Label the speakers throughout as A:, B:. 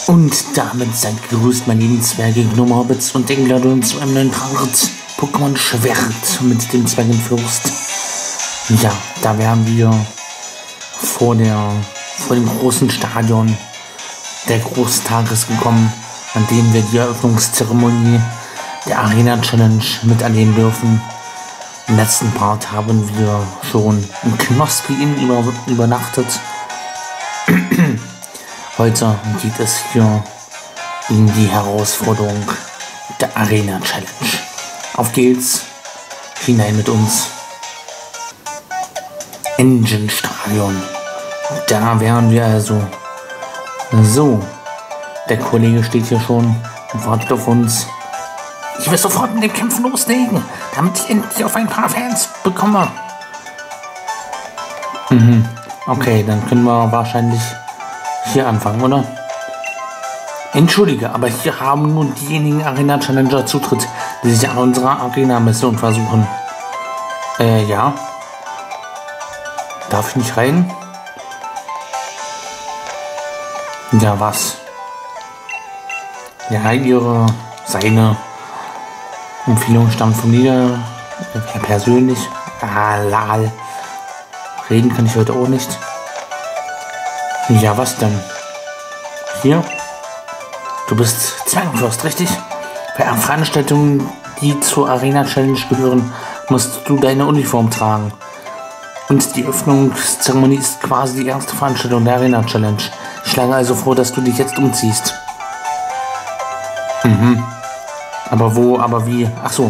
A: Und damit seid gegrüßt, meine lieben Zwerge, Gnome, Hobbits und Engler zu einem neuen Part Pokémon Schwert mit dem Zwergenfürst. Ja, da wären wir vor dem großen Stadion der Großtages gekommen, an dem wir die Eröffnungszeremonie der Arena Challenge miterleben dürfen. Im letzten Part haben wir schon im Knospi Inn übernachtet. Heute geht es hier in die Herausforderung der Arena Challenge. Auf geht's, hinein mit uns. Engine Stadion. Da wären wir also. So, der Kollege steht hier schon und wartet auf uns. Ich will sofort mit dem Kämpfen loslegen, damit ich endlich auf ein paar Fans bekomme. Okay, dann können wir wahrscheinlich hier anfangen, oder? Entschuldige, aber hier haben nur diejenigen Arena-Challenger Zutritt, die sich an unserer Arena-Mission versuchen. Ja. Darf ich nicht rein? Ja, was? Ja, seine Empfehlung stammt von mir persönlich. Lal. Reden kann ich heute auch nicht. Ja, was denn? Hier? Du bist Zwergenfürst, richtig? Bei Veranstaltungen, die zur Arena Challenge gehören, musst du deine Uniform tragen. Und die Öffnungszeremonie ist quasi die erste Veranstaltung der Arena Challenge. Ich schlage also vor, dass du dich jetzt umziehst. Aber wo, aber wie? Ach so.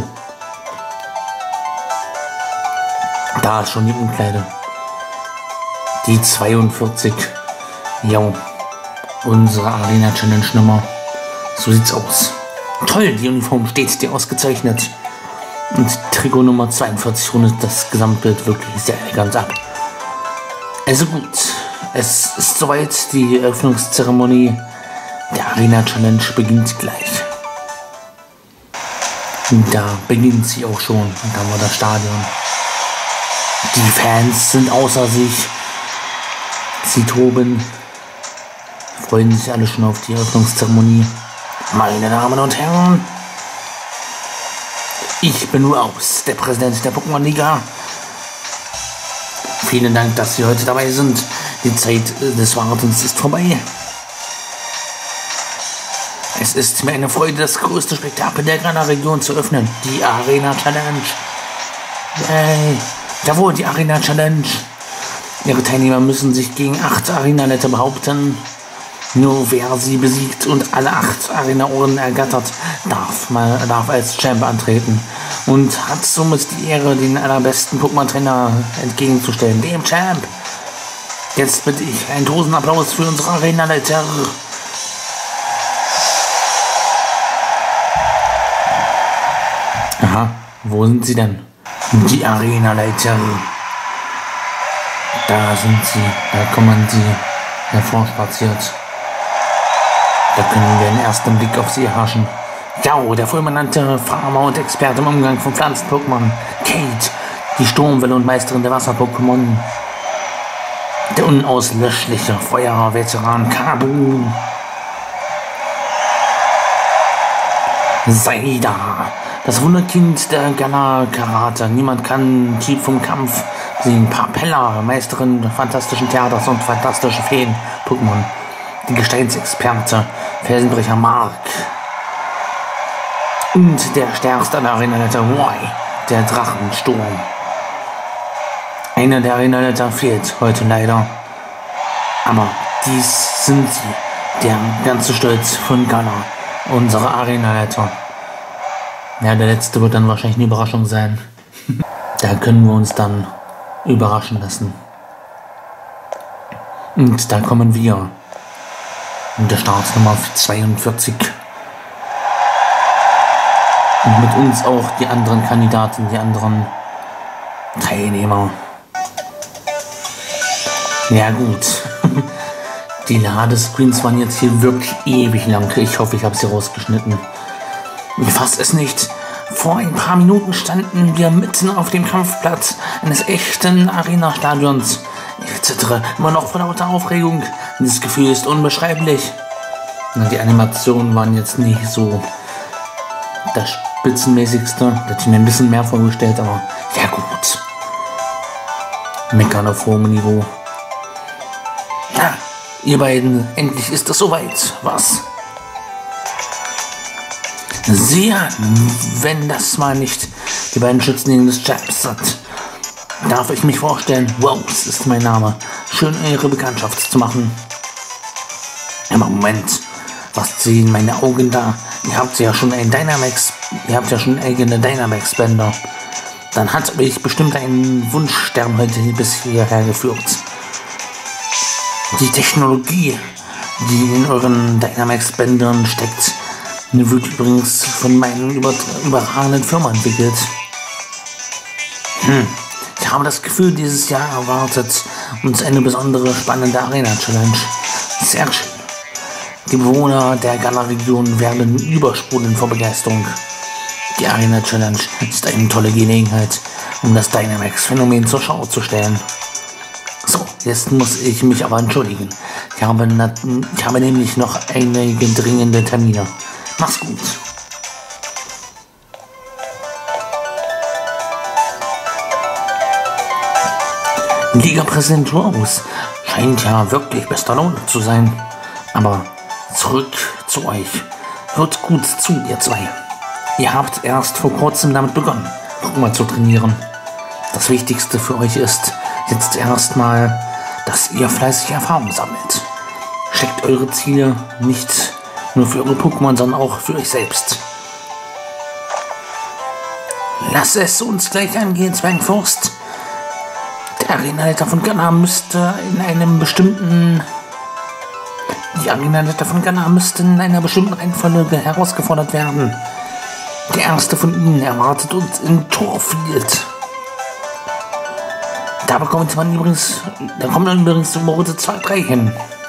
A: Da ist schon die Umkleide. Die 42. Ja, unsere Arena Challenge Nummer. So sieht's aus. Toll, die Uniform steht dir ausgezeichnet. Und Trikot Nummer 42 rundet das Gesamtbild wirklich sehr elegant ab. Also gut, es ist soweit, die Eröffnungszeremonie der Arena Challenge beginnt gleich. Und da beginnt sie auch schon. Und da haben wir das Stadion. Die Fans sind außer sich. Sie toben. Freuen sich alle schon auf die Eröffnungszeremonie. Meine Damen und Herren, ich bin Raus, der Präsident der Pokémon-Liga. Vielen Dank, dass Sie heute dabei sind. Die Zeit des Wartens ist vorbei. Es ist mir eine Freude, das größte Spektakel der Ghana-Region zu öffnen. Die Arena Challenge. Yay. Jawohl, die Arena Challenge. Ihre Teilnehmer müssen sich gegen 8 Arena-Leiter behaupten. Nur wer sie besiegt und alle 8 Arena-Ohren ergattert, darf als Champ antreten und hat somit die Ehre, den allerbesten Pokémon-Trainer entgegenzustellen, dem Champ. Jetzt bitte ich einen großen Applaus für unsere Arena-Leiter. Aha, wo sind sie denn? Die Arena-Leiter. Da sind sie, da kommen sie hervorspaziert. Da können wir einen ersten Blick auf sie erhaschen. Ja, der fulminante Farmer und Experte im Umgang von Pflanzen-Pokémon. Kate, die Sturmwelle und Meisterin der Wasser-Pokémon. Der unauslöschliche Feuerveteran Kabu. Saida, das Wunderkind der Gala-Karate. Niemand kann tief vom Kampf sehen. Papella, Meisterin der fantastischen Theaters und fantastische Feen-Pokémon. Die Gesteinsexperte, Felsenbrecher Mark. Und der stärkste aller Arena-Leiter, Roy, der Drachensturm. Einer der Arena-Leiter fehlt heute leider. Aber dies sind sie, der ganze Stolz von Ghana, unsere Arena-Leiter. Ja, der letzte wird dann wahrscheinlich eine Überraschung sein. Da können wir uns dann überraschen lassen. Und da kommen wir. Und der Startnummer 42. Und mit uns auch die anderen Kandidaten, die anderen Teilnehmer. Ja gut. Die Ladescreens waren jetzt hier wirklich ewig lang. Ich hoffe, ich habe sie rausgeschnitten. Ich fasse es nicht. Vor ein paar Minuten standen wir mitten auf dem Kampfplatz eines echten Arena-Stadions. Ich zittere immer noch vor lauter Aufregung. Dieses Gefühl ist unbeschreiblich. Na, die Animationen waren jetzt nicht so das spitzenmäßigste. Da hätte ich mir ein bisschen mehr vorgestellt, aber ja gut. Meckern auf hohem Niveau. Ja, ihr beiden, endlich ist es soweit. Was? Sieh an, wenn das mal nicht die beiden Schützlinge des Chaps sind. Darf ich mich vorstellen? Rose ist mein Name. Schön, Ihre Bekanntschaft zu machen. Aber Moment, was sehen meine Augen da? Ihr habt ja schon einen eigene Dynamax-Bänder. Dann hat mich bestimmt ein Wunschstern heute bis hierher geführt. Die Technologie, die in euren Dynamax-Bändern steckt, wird übrigens von meinen überragenden Firma entwickelt. Ich habe das Gefühl, dieses Jahr erwartet uns eine besondere spannende Arena-Challenge. Sehr schön. Die Bewohner der Galar-Region werden übersprudeln vor Begeisterung. Die Arena-Challenge ist eine tolle Gelegenheit, um das Dynamax-Phänomen zur Schau zu stellen. So, jetzt muss ich mich aber entschuldigen. Ich habe nämlich noch einige dringende Termine. Mach's gut. Liga-Präsident Rose scheint ja wirklich bester Laune zu sein. Aber zurück zu euch. Hört gut zu, ihr zwei. Ihr habt erst vor kurzem damit begonnen, Pokémon zu trainieren. Das Wichtigste für euch ist jetzt erstmal, dass ihr fleißig Erfahrung sammelt. Steckt eure Ziele nicht nur für eure Pokémon, sondern auch für euch selbst. Lass es uns gleich angehen, Zwergfürst. Der Arenaleiter von Galar müsste in einer bestimmten Reihenfolge herausgefordert werden. Der erste von ihnen erwartet uns in Torfield. Da kommen dann übrigens Route 2-3 hin.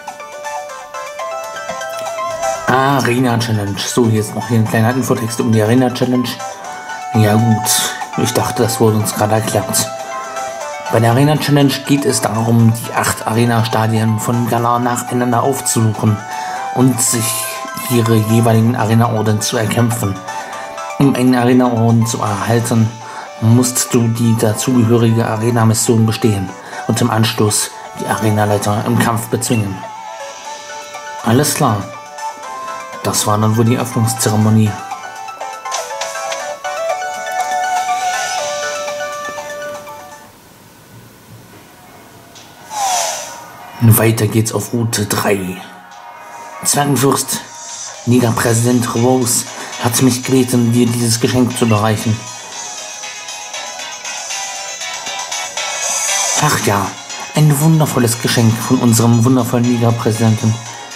A: Arena Challenge. So, jetzt noch hier ein kleiner Infotext um die Arena Challenge. Ja gut, ich dachte, das wurde uns gerade erklärt. Bei der Arena Challenge geht es darum, die 8 Arena-Stadien von Galar nacheinander aufzusuchen und sich ihre jeweiligen Arena-Orden zu erkämpfen. Um einen Arena-Orden zu erhalten, musst du die dazugehörige Arena-Mission bestehen und im Anschluss die Arenaleiter im Kampf bezwingen. Alles klar. Das war dann wohl die Öffnungszeremonie. Weiter geht's auf Route 3. Zwergenfürst, Liga-Präsident Rose hat mich gebeten, dir dieses Geschenk zu überreichen. Ach ja, ein wundervolles Geschenk von unserem wundervollen Liga-Präsidenten.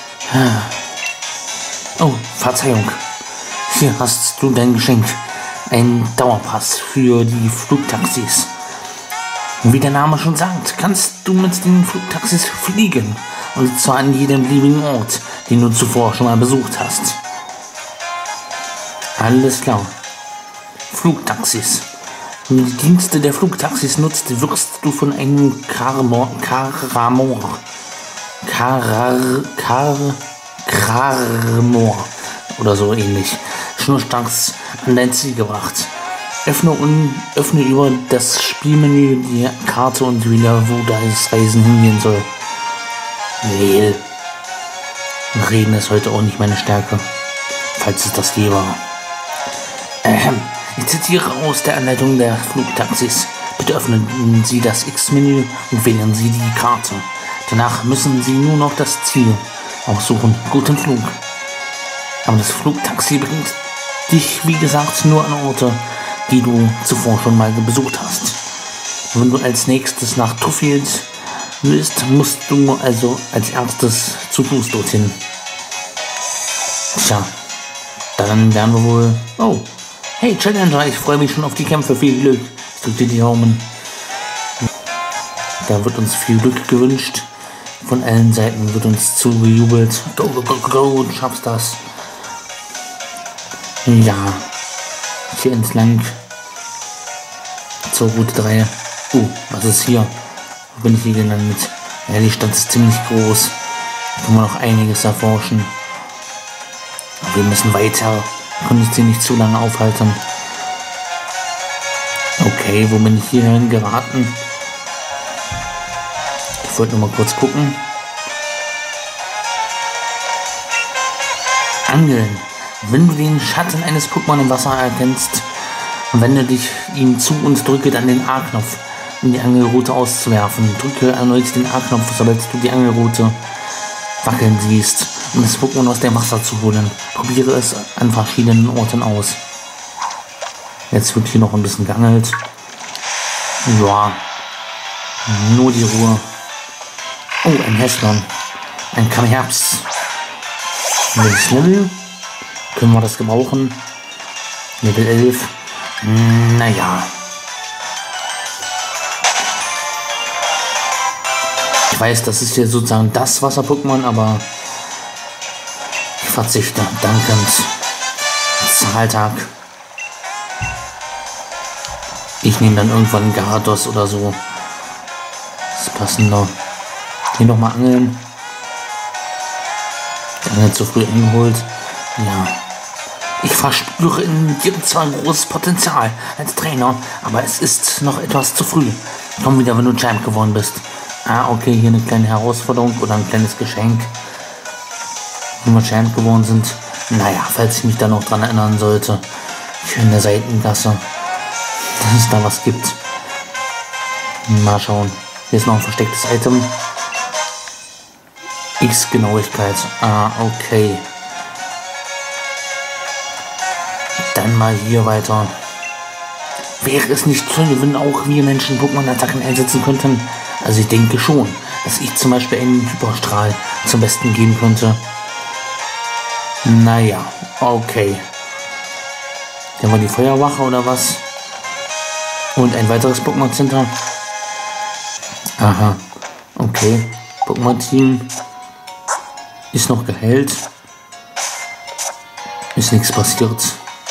A: Oh, Verzeihung. Hier hast du dein Geschenk. Ein Dauerpass für die Flugtaxis. Wie der Name schon sagt, kannst du mit den Flugtaxis fliegen. Und zwar an jedem beliebigen Ort, den du zuvor schon mal besucht hast. Alles klar. Flugtaxis. Wenn du die Dienste der Flugtaxis nutzt, wirst du von einem Karamor oder so ähnlich schnurstracks an dein Ziel gebracht. Öffne über das Spielmenü die Karte und wieder, wo das Reisen hingehen soll. Leel. Reden ist heute auch nicht meine Stärke, falls es das je war. Ich zitiere aus der Anleitung der Flugtaxis. Bitte öffnen Sie das X-Menü und wählen Sie die Karte. Danach müssen Sie nur noch das Ziel aussuchen. Guten Flug. Aber das Flugtaxi bringt dich, wie gesagt, nur an Orte, die du zuvor schon mal besucht hast. Wenn du als nächstes nach Torfield willst, musst du also als erstes zu Fuß dorthin. Tja, dann werden wir wohl... Oh, hey Challenger, ich freue mich schon auf die Kämpfe. Viel Glück. Ich drücke dir die Daumen. Da wird uns viel Glück gewünscht. Von allen Seiten wird uns zugejubelt. Go, go, go, go, du schaffst das. Ja, hier entlang zur Route 3. Was ist hier? Wo bin ich hier gelandet? Ja, die Stadt ist ziemlich groß. Da kann man noch einiges erforschen. Aber wir müssen weiter. Wir können uns hier nicht zu lange aufhalten. Okay, wo bin ich hierhin geraten? Ich wollte nur mal kurz gucken. Angeln. Wenn du den Schatten eines Pokémon im Wasser erkennst, wende dich ihm zu und drücke dann den A-Knopf, um die Angelrute auszuwerfen. Drücke erneut den A-Knopf, sobald du die Angelrute wackeln siehst, um das Pokémon aus dem Wasser zu holen. Probiere es an verschiedenen Orten aus. Jetzt wird hier noch ein bisschen geangelt. Ja, nur die Ruhe. Oh, ein Häslon. Ein Kamherbst. Welches Level? Können wir das gebrauchen? Level 11. Naja. Ich weiß, das ist hier sozusagen das Wasser-Pokémon, aber ich verzichte. Dankend. Zahltag. Ich nehme dann irgendwann einen Gyarados oder so. Das ist passender. Hier nochmal angeln. Der Angel zu früh eingeholt. Ja. Ich verspüre in dir zwar ein großes Potenzial als Trainer, aber es ist noch etwas zu früh. Komm wieder, wenn du Champ geworden bist. Ah, okay, hier eine kleine Herausforderung oder ein kleines Geschenk. Wenn wir Champ geworden sind. Naja, falls ich mich da noch dran erinnern sollte. Hier in der Seitengasse. Dass es da was gibt. Mal schauen. Hier ist noch ein verstecktes Item. X-Genauigkeit. Ah, okay. Dann mal hier weiter. Wäre es nicht toll, wenn auch wir Menschen Pokémon-Attacken einsetzen könnten? Also ich denke schon, dass ich zum Beispiel einen Hyperstrahl zum Besten geben könnte. Naja, okay. Dann war die Feuerwache oder was? Und ein weiteres Pokémon-Center. Aha, okay. Pokémon-Team ist noch geheilt. Ist nichts passiert.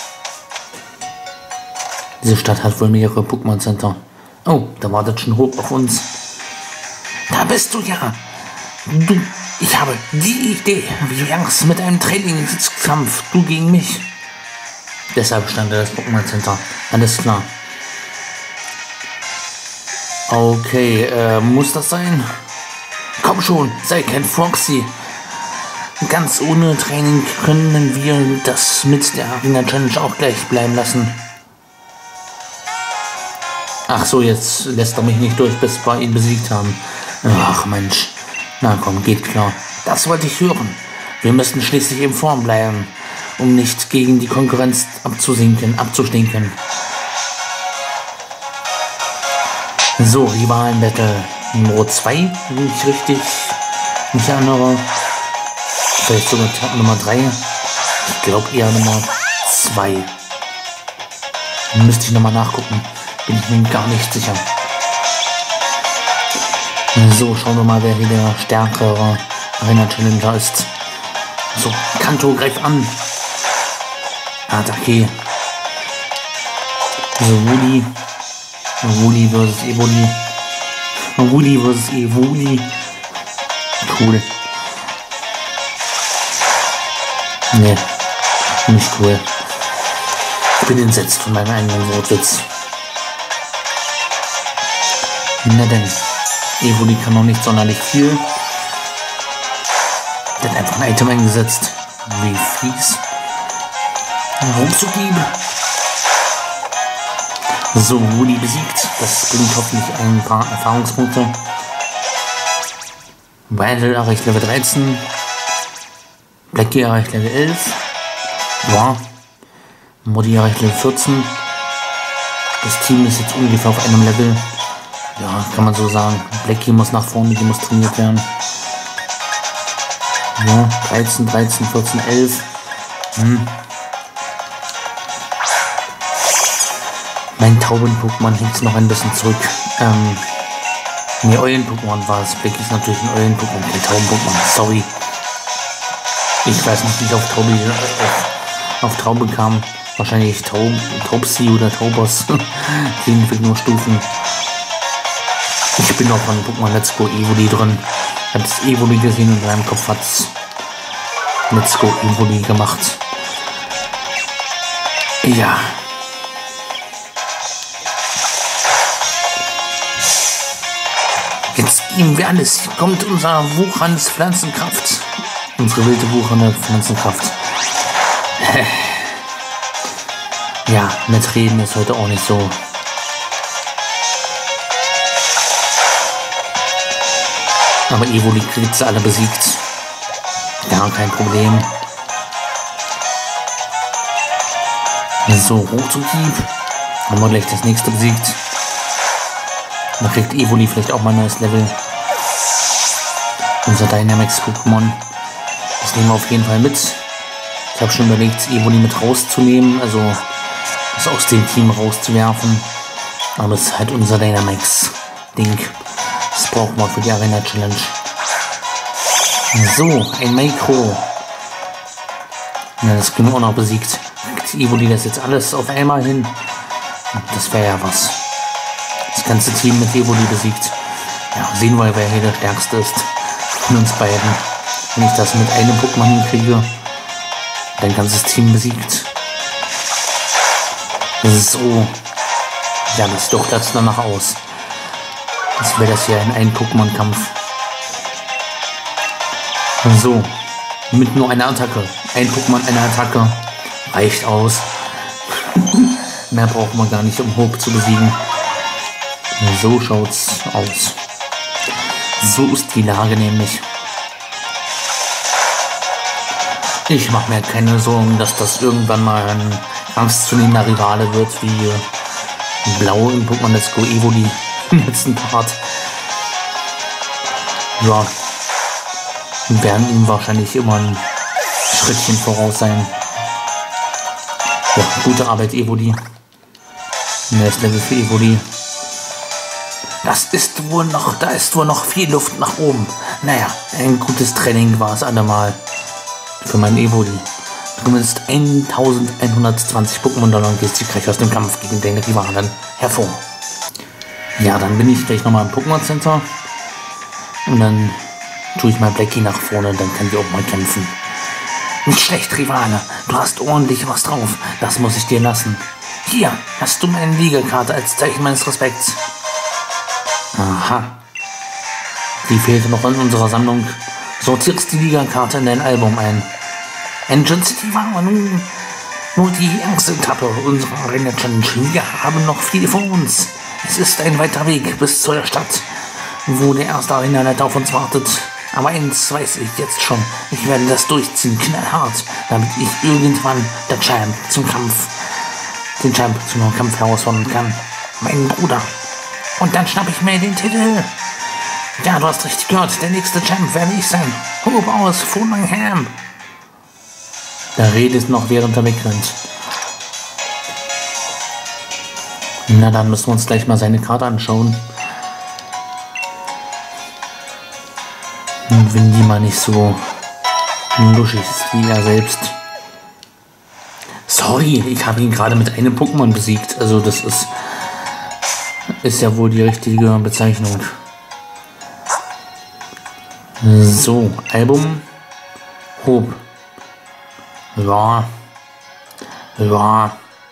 A: Diese Stadt hat wohl mehrere Pokémon-Center. Oh, da wartet schon Hope auf uns. Da bist du ja. Ich habe die Idee, wie du Angst mit einem Trainingskampf, du gegen mich. Deshalb stand das Pokémon-Center. Alles klar. Okay, muss das sein? Komm schon, sei kein Foxy. Ganz ohne Training können wir das mit der Arena Challenge auch gleich bleiben lassen. Ach so, jetzt lässt er mich nicht durch, bis wir ihn besiegt haben. Ach Mensch. Na komm, geht klar. Das wollte ich hören. Wir müssen schließlich in Form bleiben, um nicht gegen die Konkurrenz abzustinken. So, Rivalen-Battle Nummer 2, wenn ich richtig mich erinnere. Vielleicht sogar Nummer 3. Ich glaube eher Nummer 2. Müsste ich nochmal nachgucken. Bin ich mir gar nicht sicher. So, schauen wir mal, wer hier der stärkere Arena-Challenger ist. So, Kanto, greif an. Attacke. So, Woody. Woody vs. Evoli. Woody vs. Evoli. Cool. Nee, nicht cool. Ich bin entsetzt von meinem eigenen Wortwitz. Na denn, Evoli kann noch nicht sonderlich viel. Der hat einfach ein Item eingesetzt. Wie fies. Rumzugeben. So, Woody besiegt. Das bringt hoffentlich ein paar Erfahrungspunkte. Wildel erreicht Level 13. Blackie erreicht Level 11. Ja. Modi erreicht Level 14. Das Team ist jetzt ungefähr auf einem Level. Ja, kann man so sagen. Blackie muss nach vorne, die muss trainiert werden. Ja, 13, 14, 11. Mein Tauben-Pokémon hängt noch ein bisschen zurück. Ne, Eulen-Pokémon war es. Blackie ist natürlich ein Eulen-Pokémon, kein Tauben-Pokémon. Sorry. Ich weiß nicht, wie ich auf Taube kam. Wahrscheinlich Taubsi oder Taubos. Die Entwicklungsstufen. Ich bin auch von Pokémon Let's Go Evoli drin. Ich habe das Evoli gesehen und in meinem Kopf hat es Let's Go Evoli gemacht. Ja. Jetzt geben wir alles. Hier kommt unser wucherndes Pflanzenkraft. Unsere wilde wuchernde Pflanzenkraft. Ja, mit Reden ist heute auch nicht so. Aber Evoli kriegt sie alle besiegt. Gar kein Problem. So, Rotohieb. Haben wir gleich das nächste besiegt. Dann kriegt Evoli vielleicht auch mal ein neues Level. Unser Dynamax-Pokémon. Das nehmen wir auf jeden Fall mit. Ich habe schon überlegt, Evoli mit rauszunehmen, also das aus dem Team rauszuwerfen. Aber es ist halt unser Dynamax-Ding. Das brauchen wir für die Arena-Challenge. So, ein Micro. Ja, das können wir auch noch besiegt. Kriegt Evoli das jetzt alles auf einmal hin? Das wäre ja was. Das ganze Team mit Evoli besiegt. Ja, sehen wir, wer hier der Stärkste ist von uns beiden. Wenn ich das mit einem Pokémon hinkriege, dein ganzes Team besiegt. So. Ja, das sieht doch das danach aus. Als wäre das hier ein Pokémon-Kampf. So. Mit nur einer Attacke. Ein Pokémon, eine Attacke. Reicht aus. Mehr braucht man gar nicht, um Hope zu besiegen. So schaut's aus. So ist die Lage nämlich. Ich mache mir keine Sorgen, dass das irgendwann mal ein ernstzunehmender Rivale wird, wie Blau im Pokémon Let's Go Evoli im letzten Part. Ja, wir werden ihm wahrscheinlich immer ein Schrittchen voraus sein. Ja, gute Arbeit, Evoli. Neues Level für Evoli. Da ist wohl noch viel Luft nach oben. Naja, ein gutes Training war es allemal. Für mein Evoli. Du gewinnst 1120 Pokémon-Dollar und gehst siegreich aus dem Kampf gegen den Rivalen hervor. Ja, dann bin ich gleich nochmal im Pokémon Center. Und dann tue ich mal Blackie nach vorne, dann kann die auch mal kämpfen. Nicht schlecht, Rivale. Du hast ordentlich was drauf. Das muss ich dir lassen. Hier hast du meine Liegekarte als Zeichen meines Respekts. Aha. Die fehlte noch in unserer Sammlung. Sortierst die Liga-Karte in dein Album ein. Engine City war aber nur die erste Etappe unserer Arena Challenge. Wir haben noch viel vor uns. Es ist ein weiter Weg bis zur Stadt, wo der erste Arena-Leiter auf uns wartet. Aber eins weiß ich jetzt schon. Ich werde das durchziehen, knallhart, damit ich irgendwann den Champ zum Kampf herausfordern kann. Mein Bruder. Und dann schnapp ich mir den Titel. Ja, du hast richtig gehört. Der nächste Champ werde ich sein. Hope aus Fulmingham. Der redet noch, während er wegrennt. Na, dann müssen wir uns gleich mal seine Karte anschauen. Und wenn die mal nicht so luschig ist wie er selbst. Sorry, ich habe ihn gerade mit einem Pokémon besiegt. Also das ist ja wohl die richtige Bezeichnung. So, Album. Hope. Ja. Ja.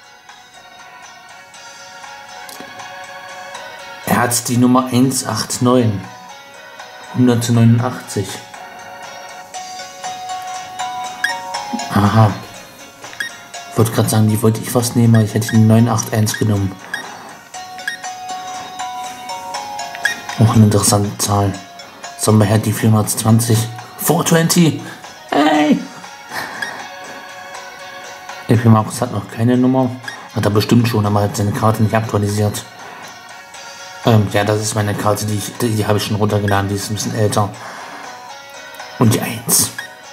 A: Er hat die Nummer 189. 189. Aha. Ich wollte gerade sagen, die wollte ich fast nehmen, aber ich hätte die 981 genommen. Auch eine interessante Zahl. Sommer hat die 420. 420. Hey! Epimarkus hat noch keine Nummer. Hat er bestimmt schon, aber hat seine Karte nicht aktualisiert. Ja, das ist meine Karte, die habe ich schon runtergeladen. Die ist ein bisschen älter. Und die 1.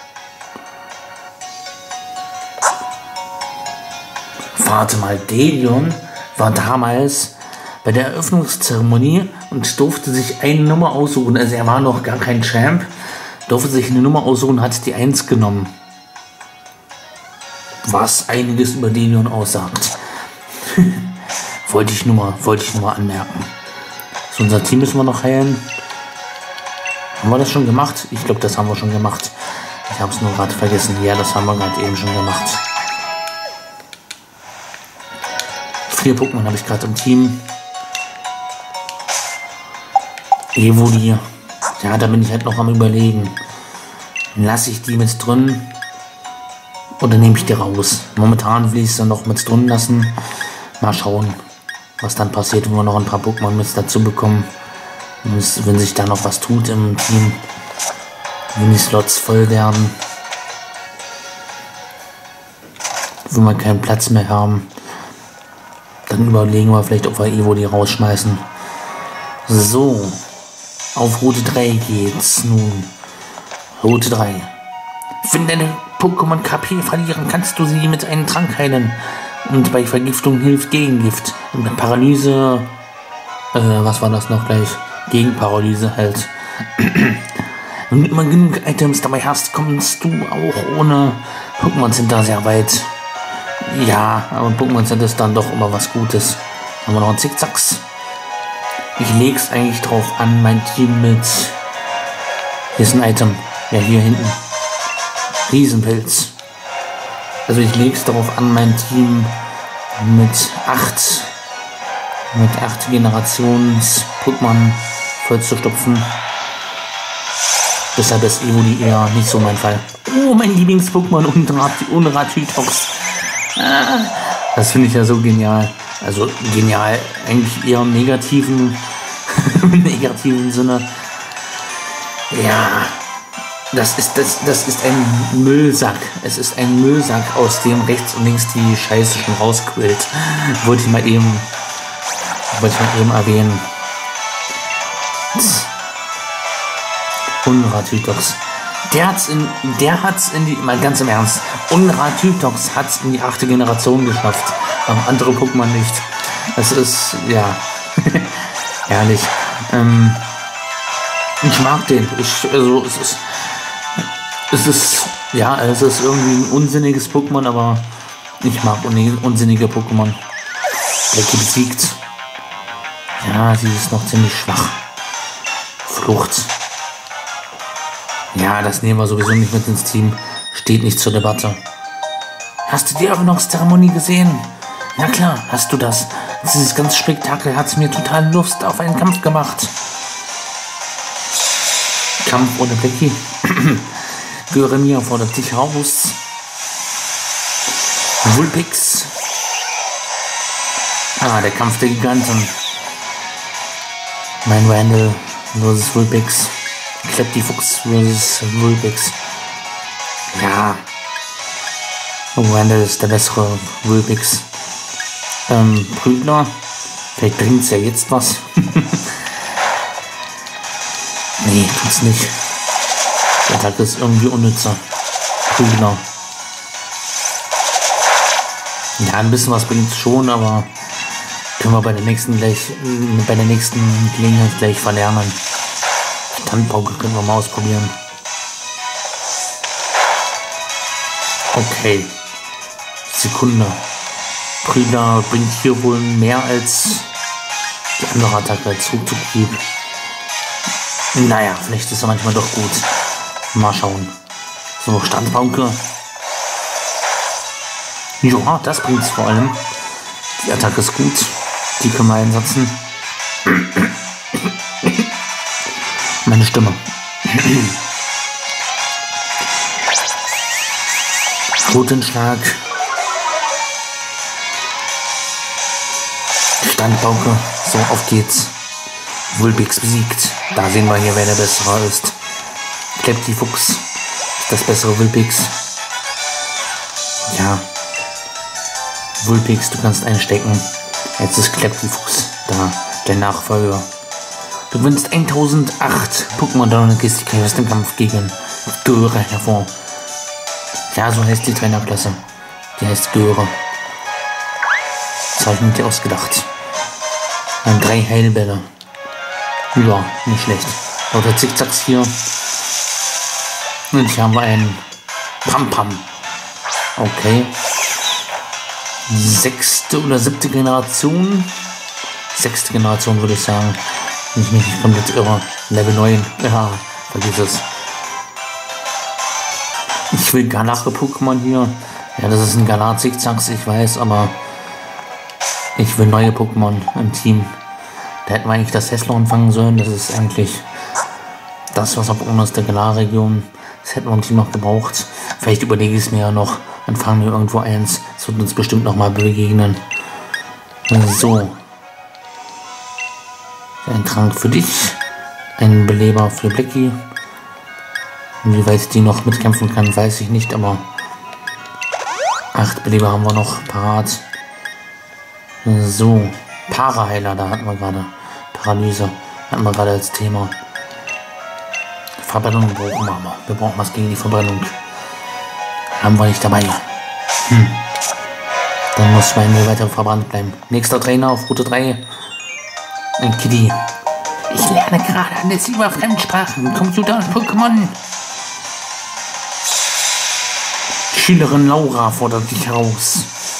A: Warte mal, Delion war damals bei der Eröffnungszeremonie und durfte sich eine Nummer aussuchen. Also er war noch gar kein Champ. Durfte sich eine Nummer aussuchen und hat die 1 genommen. Was einiges über Delion aussagt. wollte ich nur mal anmerken. So, unser Team müssen wir noch heilen. Haben wir das schon gemacht? Ich glaube, das haben wir schon gemacht. Ich habe es nur gerade vergessen. Ja, das haben wir gerade eben schon gemacht. 4 Pokémon habe ich gerade im Team. Evoli. Ja, da bin ich halt noch am Überlegen. Lasse ich die mit drin oder nehme ich die raus? Momentan will ich es dann noch mit drin lassen. Mal schauen, was dann passiert, wenn wir noch ein paar Pokémon mit dazu bekommen. Wenn sich da noch was tut im Team. Wenn die Slots voll werden. Wenn wir keinen Platz mehr haben. Dann überlegen wir vielleicht, ob wir Evoli rausschmeißen. So. Auf Route 3 geht's nun. Route 3. Wenn deine Pokémon KP verlieren, kannst du sie mit einem Trank heilen. Und bei Vergiftung hilft Gegengift. Und bei Paralyse... was war das noch gleich? Gegen Paralyse halt. Wenn du immer genug Items dabei hast, kommst du auch ohne Pokémon Center sehr weit. Ja, aber Pokémon Center ist dann doch immer was Gutes. Haben wir noch einen Zickzacks. Ich leg's eigentlich drauf an, mein Team mit... Hier ist ein Item. Ja, hier hinten. Riesenpilz. Also ich leg's darauf an, mein Team mit 8 Generations-Pokémon vollzustopfen. Deshalb ist Evoli eher nicht so mein Fall. Oh, mein Lieblings-Pokémon Unratitox. Das finde ich ja so genial. Also genial, eigentlich eher im negativen, negativen Sinne. Ja, das ist ein Müllsack. Es ist ein Müllsack, aus dem rechts und links die Scheiße schon rausquillt. Wollte ich mal eben erwähnen. Unratitox. Der hat's in die, mal ganz im Ernst, Unratitox hat's in die 8. Generation geschafft. Aber andere Pokémon nicht. Das ist, ja, herrlich. Ich mag den. Es ist irgendwie ein unsinniges Pokémon, aber ich mag unsinnige Pokémon. Welche besiegt. Ja, sie ist noch ziemlich schwach. Flucht. Ja, das nehmen wir sowieso nicht mit ins Team. Steht nicht zur Debatte. Hast du die Eröffnungszeremonie gesehen? Na klar, hast du das. Dieses ganze Spektakel hat mir total Lust auf einen Kampf gemacht. Kampf ohne Becky. Göremia fordert dich raus. Vulpix. Der Kampf der Giganten. Mein Randall vs. Vulpix. Kleptifuchs vs. Vulpix. Ja. Randall ist der bessere Vulpix. Prügler. Vielleicht bringt's ja jetzt was. Nee, tut's nicht. Der Tag ist irgendwie unnützer. Prügler. Ja, ein bisschen was bringt's schon, aber können wir bei der nächsten Gelegenheit gleich verlernen. Standpauke können wir mal ausprobieren. Okay. Sekunde. Prügler bringt hier wohl mehr als die andere Attacke als Rückzughieb. Naja, vielleicht ist er manchmal doch gut. Mal schauen. So, Standpauke. Ja, das bringt's vor allem. Die Attacke ist gut. Die können wir einsetzen. Meine Stimme. Rotenschlag. Standpauke. So, auf geht's. Vulpix besiegt. Da sehen wir hier, wer der bessere ist. Kleptifuchs ist das bessere Vulpix. Ja. Vulpix, du kannst einstecken. Jetzt ist Kleptifuchs da, der Nachfolger. Du gewinnst 1008 Pokémon Down und gehst aus dem Kampf gegen Göre hervor. Ja, so heißt die Trainerklasse. Die heißt Göre. Das habe ich mir dir ausgedacht. Dann 3 Heilbälle. Ja, nicht schlecht. Lauter Zickzacks hier. Und hier haben wir einen Pam-Pam. Okay. 6. oder 7. Generation. 6. Generation würde ich sagen. Wenn ich mich nicht komplett irre. Level 9. Ja, vergiss es. Ich will Galare-Pokémon hier. Ja, das ist ein Galar-Zickzacks, ich weiß, aber ich will neue Pokémon im Team. Da hätten wir eigentlich das Heslon fangen sollen. Das ist eigentlich das, was auf uns der Galar-Region. Das hätten wir im Team noch gebraucht. Vielleicht überlege ich es mir ja noch. Dann fangen wir irgendwo eins. Das wird uns bestimmt noch mal begegnen. So. Ein Trank für dich. Ein Beleber für Blackie. Wie weit die noch mitkämpfen kann, weiß ich nicht, aber 8 Beleber haben wir noch parat. So, Paraheiler, da hatten wir gerade. Paralyse hatten wir gerade als Thema. Verbrennung brauchen wir aber. Wir brauchen was gegen die Verbrennung. Haben wir nicht dabei. Dann muss Schwein weiter verbrannt bleiben. Nächster Trainer auf Route 3. Ein Kitty. Ich lerne gerade alles über Fremdsprachen, Computer und Pokémon. Schülerin Laura fordert dich heraus.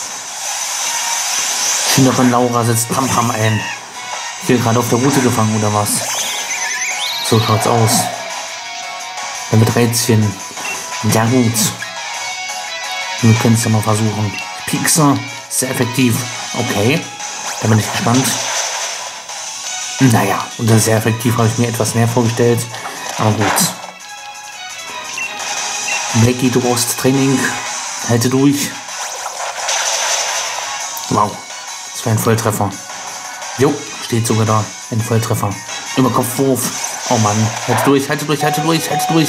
A: Schülerin Laura setzt Pam ein. Ich bin gerade auf der Route gefangen, oder was? So schaut's aus. Dann mit Rätschen. Ja gut. Wir können es ja mal versuchen. Piekser, sehr effektiv. Okay, da bin ich gespannt. Naja, unter sehr effektiv habe ich mir etwas mehr vorgestellt. Aber gut. Blackie, du brauchst Training. Halte durch. Wow. Das war ein Volltreffer. Jo, steht sogar da. Ein Volltreffer. Überkopfwurf. Oh Mann. Halte durch, halte durch, halte durch, halte durch.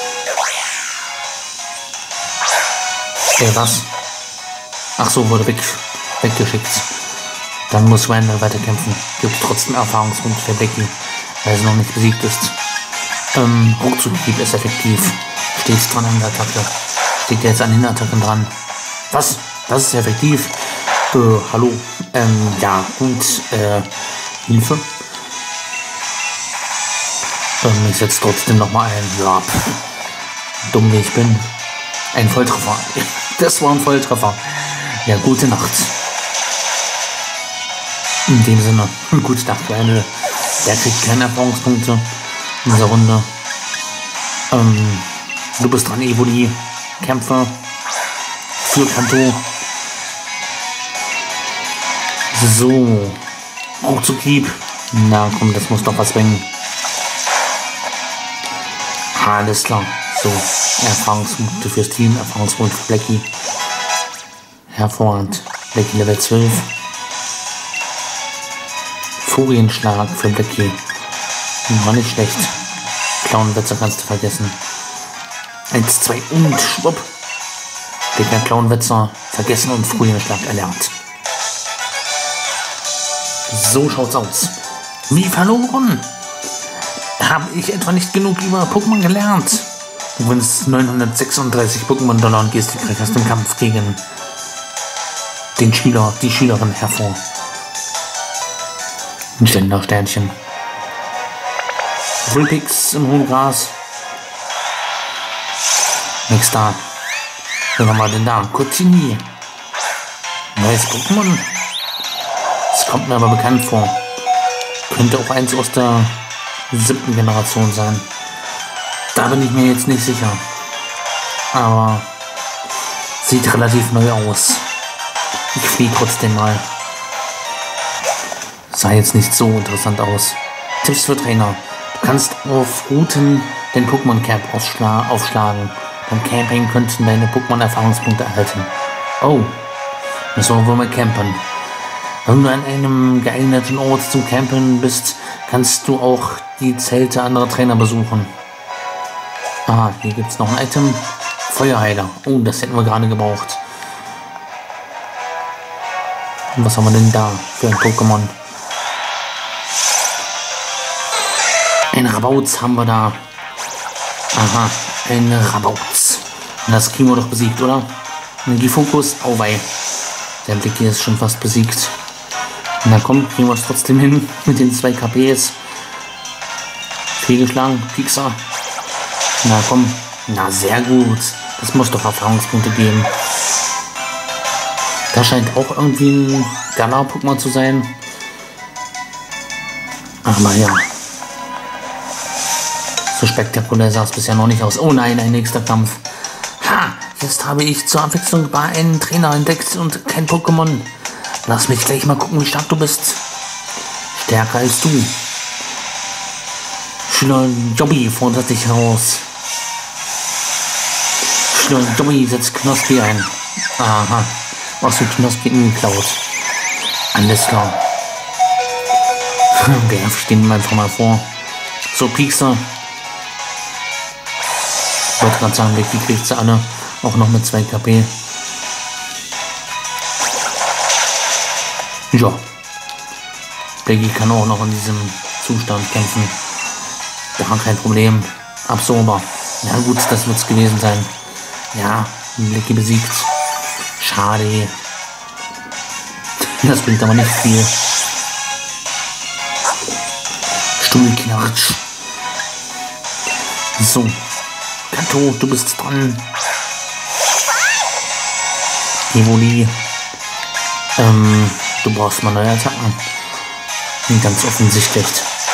A: Was? Ach so, wurde weggeschickt. Dann muss Randall weiterkämpfen. Gibt trotzdem Erfahrungspunkte für Blackie, weil sie noch nicht besiegt ist. Ruckzuckhieb ist effektiv. Steht dran an der Attacke. Steht jetzt an den Attacken dran. Was? Das ist effektiv. Hallo. Ja, gut. Hilfe. Ich setze trotzdem nochmal ein. Ja, dumm wie ich bin. Ein Volltreffer. Das war ein Volltreffer. Ja, gute Nacht. In dem Sinne, gute Nacht, Randall. Der kriegt keine Erfahrungspunkte in dieser Runde. Du bist dran, Evoli. Kämpfer. Für Kanto. So. Ruckzuckhieb. Na komm, das muss doch was bringen. Alles klar. So. Erfahrungspunkte fürs Team. Erfahrungspunkte für Blackie. Hervorragend. Blackie Level 12. Furienschlag für Blackie. War nicht schlecht. Clownwetzer kannst du vergessen. 1, 2 und schwupp. Der Clownwetzer vergessen und Furienschlag erlernt. So schaut's aus. Wie verloren? Habe ich etwa nicht genug über Pokémon gelernt? Du gewinnst 936 Pokémon-Dollar und gehst direkt aus dem Kampf gegen den Schüler, die Schülerin hervor. Ein Ständersternchen. Vulpix im hohen Gras. Nächster. Wen haben wir denn da? Cotini. Neues Pokémon. Das kommt mir aber bekannt vor. Könnte auch eins aus der 7. Generation sein. Da bin ich mir jetzt nicht sicher. Aber sieht relativ neu aus. Ich fliege trotzdem mal. Sah jetzt nicht so interessant aus. Tipps für Trainer. Du kannst auf Routen den Pokémon Camp aufschlagen. Beim Camping könnten deine Pokémon Erfahrungspunkte erhalten. Oh, müssen wir wohl mal campen. Wenn du an einem geeigneten Ort zum Campen bist, kannst du auch die Zelte anderer Trainer besuchen. Ah, hier gibt es noch ein Item. Feuerheiler. Oh, das hätten wir gerade gebraucht. Und was haben wir denn da für ein Pokémon? Ein Rabauz haben wir da. Aha, ein Rabauz. Und das kriegen wir doch besiegt, oder? Ein Gifokus, auwei. Der Blick hier ist schon fast besiegt. Na komm, kriegen wir es trotzdem hin mit den 2 KPs. Fehlgeschlagen, Piekser. Na komm, na sehr gut. Das muss doch Erfahrungspunkte geben. Das scheint auch irgendwie ein Galar-Pokémon zu sein. Aber ja. So spektakulär sah es bisher noch nicht aus. Oh nein, ein nächster Kampf. Ha! Jetzt habe ich zur Abwechslung bei einen Trainer entdeckt und kein Pokémon. Lass mich gleich mal gucken, wie stark du bist. Stärker als du. Schüler Jobby fordert dich heraus. Schüler Jobby setzt Knospi ein. Aha. Was für Knospi geklaut. Alles klar. Werf ich den einfach mal vor. So, Piekser. Ich wollte gerade sagen, Becky kriegt sie alle. Auch noch mit 2 KP. Ja. Becky kann auch noch in diesem Zustand kämpfen. Ja, kein Problem. Absorber. Ja gut, das wird es gewesen sein. Ja, Becky besiegt. Schade. Das bringt aber nicht viel. Stuhlknatsch. So. Kato, du bist dran. Evoli. Du brauchst mal neue Attacken. Ganz offensichtlich.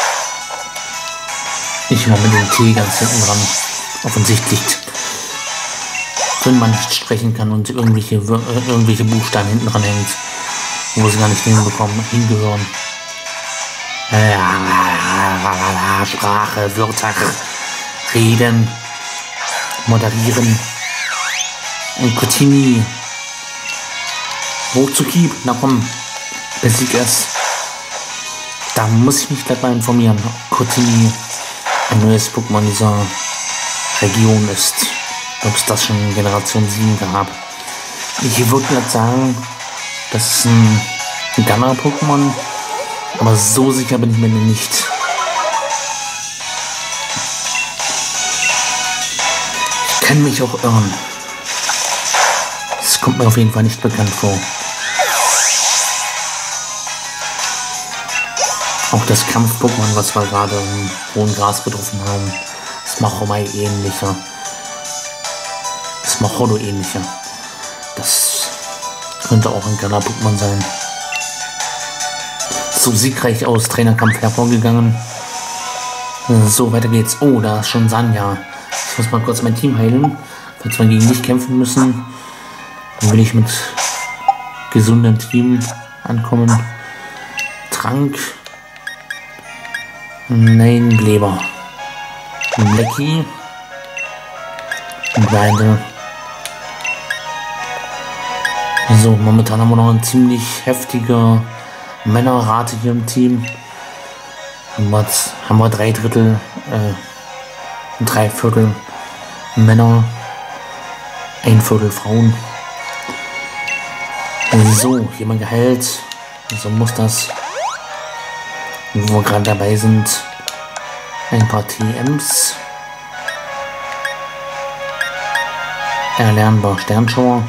A: Ich höre mit dem T ganz hinten dran. Offensichtlich. Wenn man nicht sprechen kann und irgendwelche Buchstaben hinten dran hängt, wo sie gar nicht hingehören. Sprache, Wörter, Reden, moderieren. Und Kotini. Hoch zu Keep. Na komm, besieg es. Da muss ich mich gleich mal informieren. Kotini ein neues Pokémon dieser Region ist. Ob es das schon in Generation 7 gab. Ich würde gerade sagen, das ist ein Gunner-Pokémon. Aber so sicher bin ich mir nicht. Ich kann mich auch irren. Das kommt mir auf jeden Fall nicht bekannt vor. Auch das Kampf-Pokémon, was wir gerade im hohen Gras getroffen haben, ist Machomai ähnlicher. Ist Machodo ähnlicher. Das könnte auch ein Gunner-Pokémon sein. So siegreich aus Trainerkampf hervorgegangen. So, weiter geht's. Oh, da ist schon Sanja. Ich muss mal kurz mein Team heilen. Falls wir gegen dich kämpfen müssen, dann will ich mit gesundem Team ankommen. Trank. Nein, Bleber. Lecky. Und beide. So, momentan haben wir noch eine ziemlich heftige Männerrate hier im Team. Haben wir 3/3, 3/4 Männer, 1/4 Frauen. So, jemand geheilt. So muss das. Wo wir gerade dabei sind, ein paar TMs. Erlernbar Sternschauer.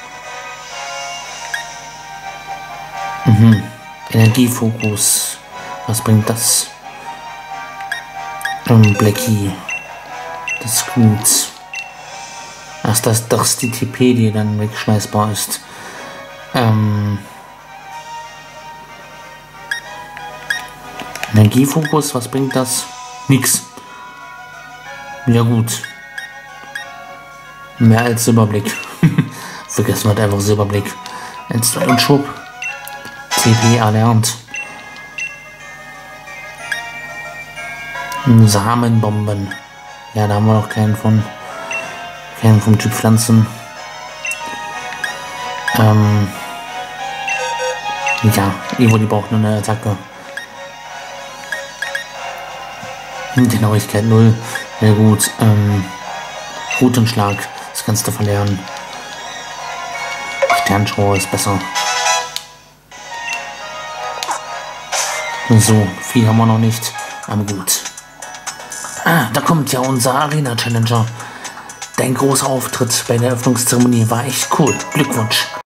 A: Energiefokus. Was bringt das? Blackie. Das ist gut. Ach, das die TP, die dann wegschmeißbar ist. Energiefokus, was bringt das? Nix. Ja gut. Mehr als Silberblick. Vergessen wir einfach Silberblick. 1, 2 und Schub. TP erlernt. Samenbomben. Ja, da haben wir noch keinen vom Typ Pflanzen. Ja, Evoli braucht nur eine Attacke. Genauigkeit 0. Ja gut. Rutenschlag. Das kannst du verlernen. Sternschauer ist besser. So, viel haben wir noch nicht. Aber gut. Ah, da kommt ja unser Arena Challenger. Dein großer Auftritt bei der Eröffnungszeremonie war echt cool. Glückwunsch.